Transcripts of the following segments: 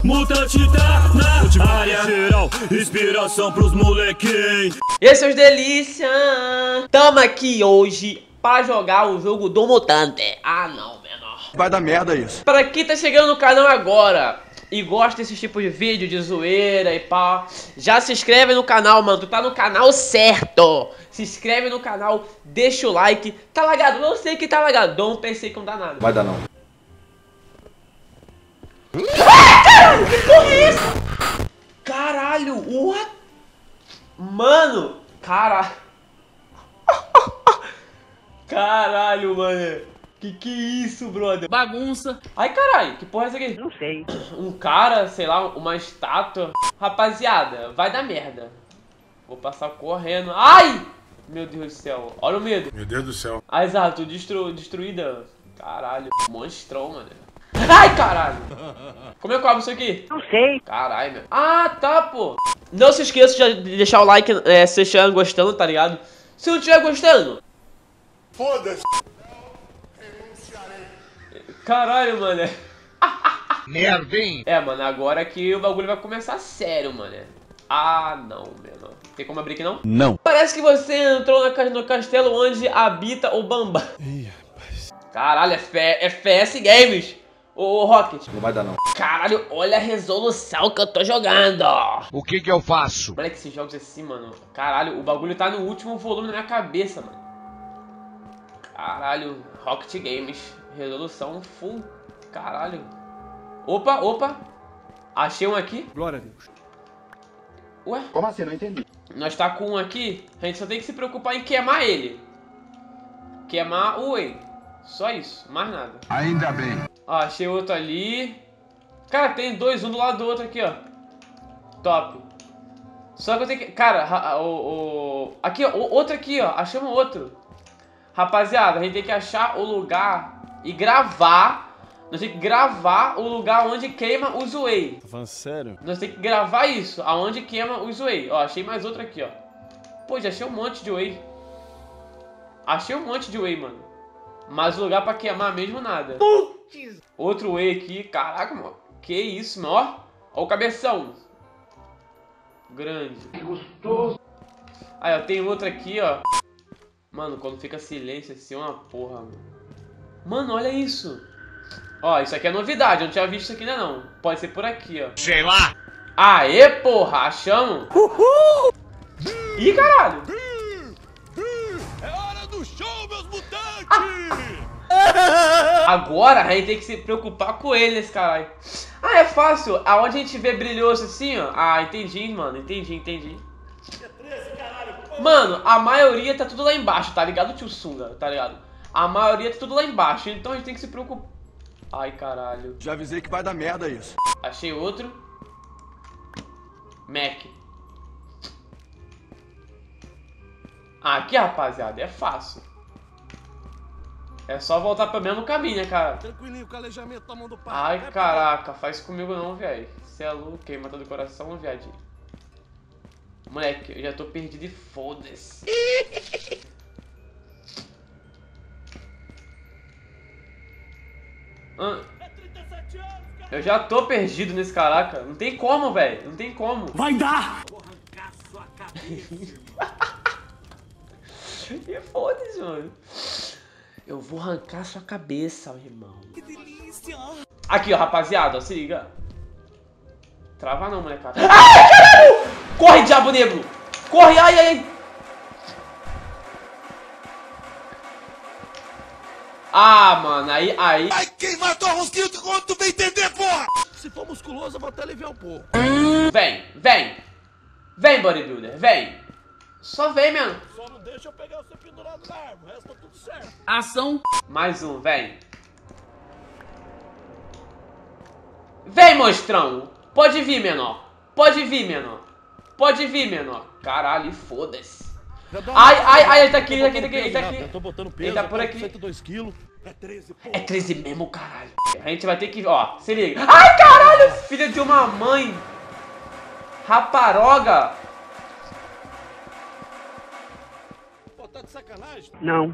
Mutante tá na área geral, inspiração pros molequinhos. E aí, seus delícia! Tamo aqui hoje pra jogar o jogo do Mutante. Ah não, menor. Vai dar merda isso. Pra quem tá chegando no canal agora e gosta desse tipo de vídeo, de zoeira e pá, já se inscreve no canal, mano. Tu tá no canal certo. Se inscreve no canal, deixa o like. Tá lagado? Não sei que tá lagado. Não pensei que não dá nada. Vai dar não. Caralho, que porra é isso? Caralho, what? Mano, caralho. Caralho, mano. Que isso, brother? Bagunça. Ai, caralho, que porra é essa aqui? Não sei. Um cara, sei lá, uma estátua. Rapaziada, vai dar merda. Vou passar correndo. Ai! Meu Deus do céu. Olha o medo. Meu Deus do céu. Ai, Zato, destruída. Caralho. Monstrão, mano. Ai, caralho. Como é que eu abro isso aqui? Não sei. Caralho, meu. Ah, tá, pô. Não se esqueça de deixar o like se vocês estiverem gostando, tá ligado? Se não estiver gostando... Foda-se. Caralho, mano. Merda, hein? É, mano, agora que o bagulho vai começar sério, mano. Ah, não, mano. Tem como abrir aqui, não? Não. Parece que você entrou no castelo onde habita o Bambam. Ih, rapaz. Caralho, é FPS Games. Ô, Rocket. Não vai dar não. Caralho, olha a resolução que eu tô jogando. O que eu faço? Moleque, esses jogos assim, mano. Caralho, o bagulho tá no último volume na minha cabeça, mano. Caralho, Rocket Games. Resolução full. Caralho. Opa, opa. Achei um aqui. Glória a Deus. Ué? Como assim? Não entendi. Nós tá com um aqui. A gente só tem que se preocupar em queimar ele. Queimar o Whey. Só isso, mais nada. Ainda bem. Ó, achei outro ali. Cara, tem dois, um do lado do outro aqui, ó. Top. Só que eu tenho que... Cara, aqui, ó, outro aqui, ó. Achamos outro. Rapaziada, a gente tem que achar o lugar e gravar. Nós temos que gravar o lugar onde queima o Whey. Tá falando sério? Nós temos que gravar isso, aonde queima o Whey. Ó, achei mais outro aqui, ó. Pô, já achei um monte de Whey. Achei um monte de Whey, mano. Mas o lugar pra queimar mesmo nada. Putz. Outro Whey aqui. Caraca, mano. Que isso, mano. Ó. Ó o cabeção. Grande. Que gostoso. Aí, ó. Tem outro aqui, ó. Mano, quando fica silêncio assim é uma porra, mano. Mano, olha isso. Ó, isso aqui é novidade. Eu não tinha visto isso aqui ainda não. Pode ser por aqui, ó. Sei lá. Aê, porra. Achamos. Uhul. Ih, caralho. É hora do show, meus mutantes! Agora a gente tem que se preocupar com eles, caralho. Ah, é fácil. Aonde a gente vê brilhoso assim, ó. Ah, entendi, mano. Entendi. Mano, a maioria tá tudo lá embaixo, tá ligado, tio Sunga? Tá ligado? A maioria tá tudo lá embaixo, então a gente tem que se preocupar. Ai, caralho. Já avisei que vai dar merda isso. Achei outro. Mac. Aqui, rapaziada, é fácil. É só voltar pelo mesmo caminho, né, cara? Tranquilinho, calejamento na mão do pai. Ai, caraca, faz comigo não, velho. Cê é louco, queima todo o coração, viadinho. Moleque, eu já tô perdido e foda-se. Eu já tô perdido nesse caraca. Não tem como, velho. Não tem como. Vai dar! Vou arrancar sua cabeça. E foda-se, mano. Eu vou arrancar sua cabeça, meu irmão. Que delícia! Aqui, ó, rapaziada, ó, se liga. Trava não, molecada. Ai, caralho! Corre, diabo negro! Corre, ai! Ah, mano, aí... Ai, quem matou a rosquinha, quando tu vem entender, porra! Se for musculoso, eu vou até aliviar um pouco. Vem, bodybuilder, vem. Só vem, mano. Só não deixa eu pegar você pendurado na árvore, o resto tá tudo certo. Ação. Mais um, vem. Vem, monstrão. Pode vir, menor. Pode vir, menor. Caralho, foda-se. Ai, ele tá aqui. Já tô botando peso, Ele tá por aqui. 102 quilos. É 13, porra. É 13 mesmo, caralho. A gente vai ter que... Ó, se liga. Ai, caralho, filha de uma mãe. Raparoga. Pô, tá de sacanagem? Não.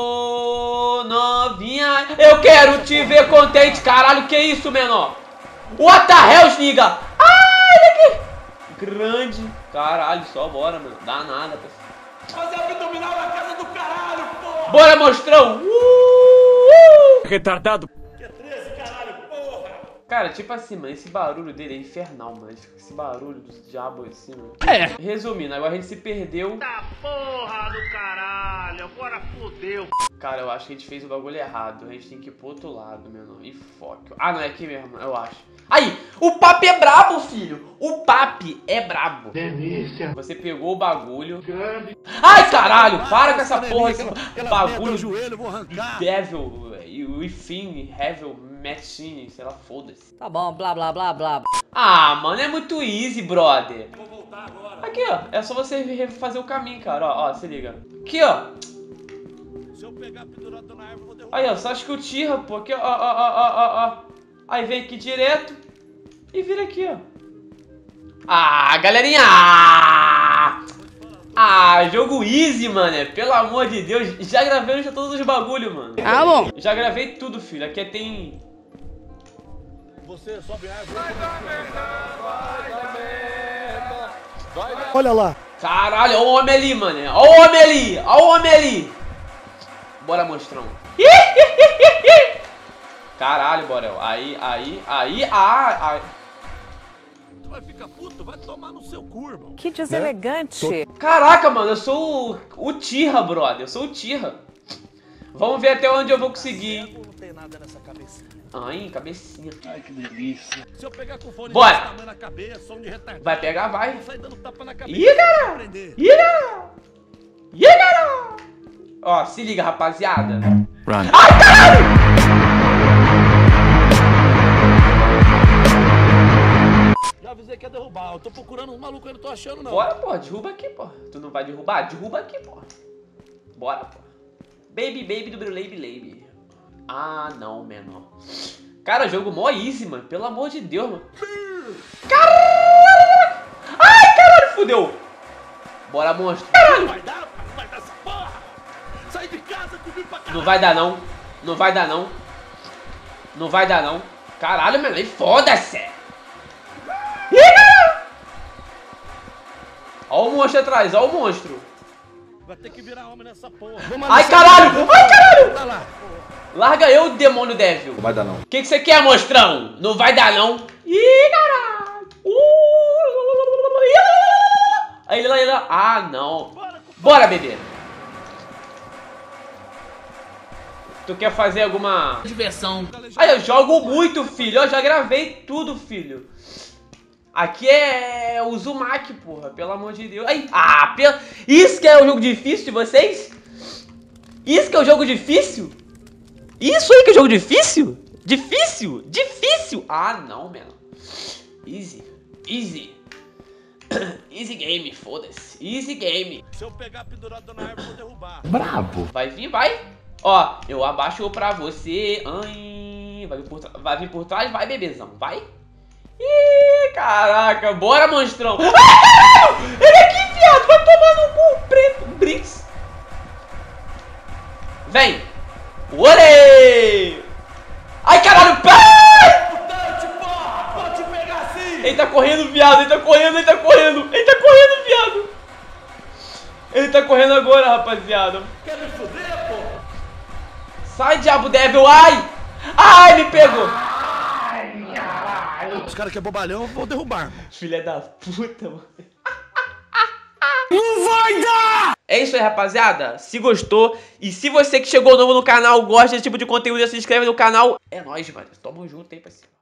Ô, novinha. Eu quero te ver contente, caralho. Que isso, menor? What the hell, nigga? Ah, ele aqui. Grande. Caralho, só bora, mano. Dá nada, pessoal. Fazer abdominal na casa do caralho, porra! Bora, monstrão! Retardado. Que é 13, caralho, porra! Cara, tipo assim, mano, esse barulho dele é infernal, mano. Esse barulho do diabo assim, mano. Resumindo, agora a gente se perdeu. Tá porra do caralho, agora fodeu. Cara, eu acho que a gente fez o bagulho errado. A gente tem que ir pro outro lado, meu nome. E foco. Ah, não, é aqui mesmo, eu acho. Aí, o papi é brabo, filho. O papi é brabo. Delícia. Você pegou o bagulho. Grande. Ai, caralho, para com essa porra, esse bagulho. joelho, vou arrancar. Devil, enfim, Devil, Machine, sei lá, foda-se. Tá bom, blá blá blá blá. Ah, mano, é muito easy, brother. Vou voltar agora. Aqui, ó, é só você fazer o caminho, cara, ó, se liga. Aqui, ó. Se eu pegar pendurado na árvore, eu vou derrubar. Aí, ó, só acho que o tira, pô, aqui, ó. Aí vem aqui direto e vira aqui, ó. Ah, galerinha! Ah, jogo easy, mano. Pelo amor de Deus. Já gravei todos os bagulho, mano. Ah, bom. Já gravei tudo, filho. Aqui tem... Você sobe a árvore. Olha lá. Caralho, olha o homem ali, mano. Olha o homem ali. Olha o homem ali. Bora, monstrão. Caralho, Borel. Aí. Tu vai ficar puto? Vai tomar no seu cu, irmão. Que deselegante. Caraca, mano, eu sou o Tira, brother. Eu sou o Tira. Vamos ver até onde eu vou conseguir. Não tem nada nessa cabecinha. Ai, cabecinha. Ai, que delícia. Se eu pegar com fone Bora. desse tamanho na cabeça, som de retardado. Vai pegar, vai. Vou sair dando tapa na cabeça. Ih, cara. Aprender. Ih, cara. Ih, cara. Ó, se liga, rapaziada. Run. Ai, caralho! Já avisei que ia derrubar. Eu tô procurando um maluco aí, não tô achando, não. Bora, pô. Derruba aqui, pô. Tu não vai derrubar? Derruba aqui, pô. Bora, pô. Baby do Baby. Ah, não, menor. Cara, jogo mó easy, mano. Pelo amor de Deus, mano. Caralho! Ai, caralho, fudeu. Bora, monstro. Caralho. Vai dar essa porra. Sai de casa comigo pra caralho. Não vai dar, não. Não vai dar, não. Não vai dar, não. Caralho, mano. Aí foda-se. Ih, caralho. Ó o monstro atrás, ó o monstro. Vai ter que virar homem nessa porra. Ai, caralho. Ai, caralho. Vai lá. Larga eu, demônio Devil. Não vai dar não. O que você quer, monstrão? Não vai dar, não. Ih, caralho. Aí lá. Ah, não. Bora, bebê. Tu quer fazer alguma diversão? Aí, eu jogo muito, filho. Eu já gravei tudo, filho. Aqui é o Uzumaki, porra. Pelo amor de Deus. Aí. Ah, isso que é o jogo difícil de vocês? Isso que é o jogo difícil? Isso aí que é jogo difícil? Difícil? Ah, não, mano. Easy. Easy game, foda-se. Easy game. Se eu pegar pendurado na árvore, eu vou derrubar. Brabo. Vai vir, vai. Ó, eu abaixo pra você. Ai, vai vir por trás, vai, bebezão. Vai. Ih, caraca. Bora, monstrão. Ai, caralho! Ele aqui, viado. Vai tomar no cu, preto. Brix. Vem. Olê! Ai, caralho! Pai! Putante, porra! Vou te pegar assim! Ele tá correndo, viado! Ele tá correndo, viado! Ele tá correndo agora, rapaziada! Quer me fuder, porra? Sai, diabo Devil! Ai! Ai, me pegou! Os caras que é bobalhão, eu vou derrubar. Filha da puta, mano! Não vai dar! É isso aí, rapaziada. Se gostou e se você que chegou novo no canal gosta desse tipo de conteúdo, já se inscreve no canal. É nóis, mano. Tamo junto, hein, parceiro.